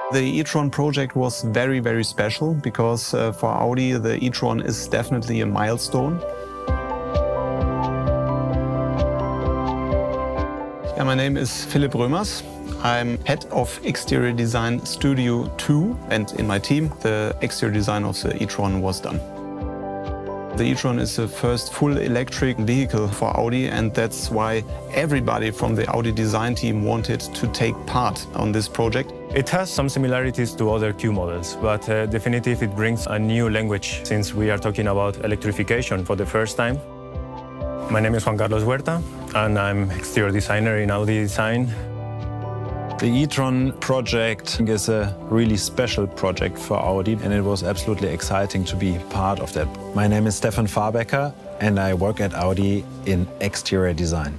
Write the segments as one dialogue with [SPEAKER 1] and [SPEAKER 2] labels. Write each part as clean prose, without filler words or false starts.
[SPEAKER 1] The e-tron project was very, very special because for Audi the e-tron is definitely a milestone. Yeah, my name is Philipp Römers. I'm head of exterior design Studio 2, and in my team the exterior design of the e-tron was done. The e-tron is the first full electric vehicle for Audi, and that's why everybody from the Audi design team wanted to take part on this project.
[SPEAKER 2] It has some similarities to other Q models, but definitely it brings a new language since we are talking about electrification for the first time. My name is Juan Carlos Huerta, and I'm exterior designer in Audi Design.
[SPEAKER 3] The e-tron project is a really special project for Audi, and it was absolutely exciting to be part of that. My name is Stefan Fahrbecker, and I work at Audi in exterior design.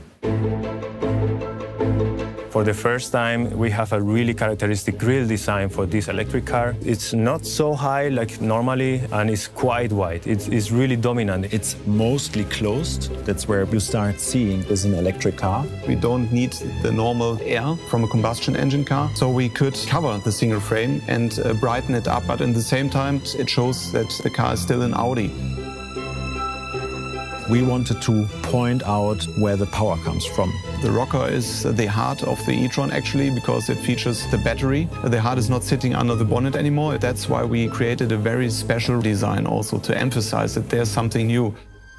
[SPEAKER 2] For the first time, we have a really characteristic grille design for this electric car. It's not so high like normally, and it's quite wide. It's really dominant.
[SPEAKER 3] It's mostly closed. That's where you start seeing is an electric car.
[SPEAKER 1] We don't need the normal air from a combustion engine car, so we could cover the single frame and brighten it up, but at the same time it shows that the car is still an Audi.
[SPEAKER 3] We wanted to point out where the power comes from.
[SPEAKER 1] The rocker is the heart of the e-tron actually, because it features the battery. The heart is not sitting under the bonnet anymore. That's why we created a very special design also to emphasize that there's something new.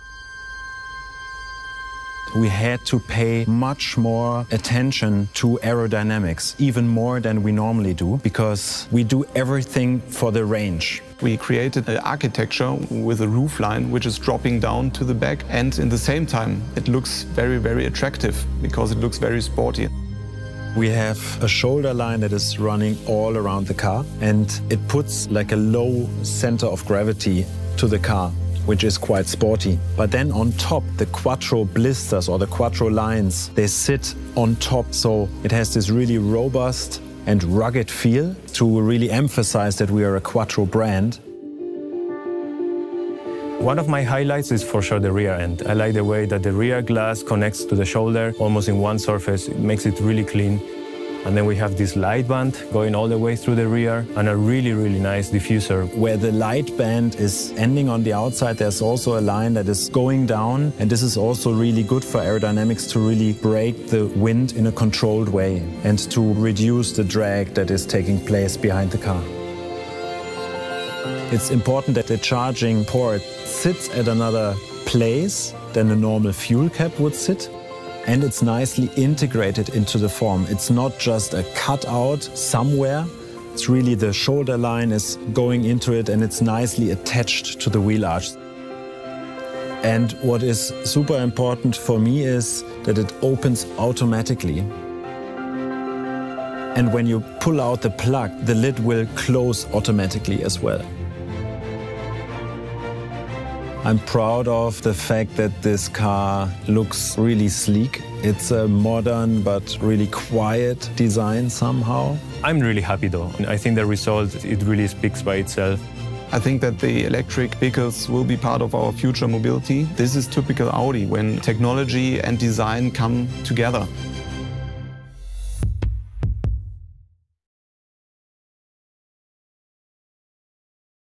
[SPEAKER 3] We had to pay much more attention to aerodynamics, even more than we normally do, because we do everything for the range.
[SPEAKER 1] We created an architecture with a roofline which is dropping down to the back, and in the same time it looks very, very attractive because it looks very sporty.
[SPEAKER 3] We have a shoulder line that is running all around the car, and it puts like a low center of gravity to the car, which is quite sporty. But then on top, the quattro blisters or the quattro lines, they sit on top, so it has this really robust and rugged feel to really emphasize that we are a quattro brand.
[SPEAKER 2] One of my highlights is for sure the rear end. I like the way that the rear glass connects to the shoulder almost in one surface. It makes it really clean. And then we have this light band going all the way through the rear and a really, really nice diffuser.
[SPEAKER 3] Where the light band is ending on the outside, there's also a line that is going down. And this is also really good for aerodynamics to really break the wind in a controlled way and to reduce the drag that is taking place behind the car. It's important that the charging port sits at another place than a normal fuel cap would sit. And it's nicely integrated into the form. It's not just a cutout somewhere. It's really the shoulder line is going into it, and it's nicely attached to the wheel arch. And what is super important for me is that it opens automatically. And when you pull out the plug, the lid will close automatically as well. I'm proud of the fact that this car looks really sleek. It's a modern but really quiet design somehow.
[SPEAKER 2] I'm really happy though. I think the result, it really speaks by itself.
[SPEAKER 1] I think that the electric vehicles will be part of our future mobility. This is typical Audi, when technology and design come together.